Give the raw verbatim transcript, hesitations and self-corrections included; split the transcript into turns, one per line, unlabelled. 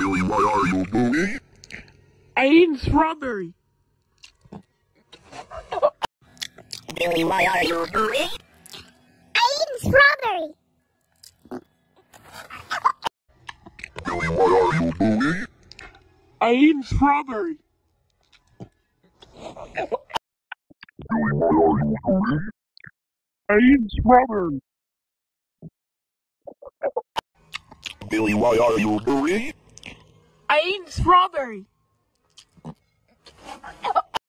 Billy, what are you doing?
I eating strawberry.
Billy, what are you doing?
I eating strawberry.
Billy, what are you doing?
I eating strawberry.
Billy, what are you doing?
I eating strawberry.
Billy, what are you doing?
I eating strawberry.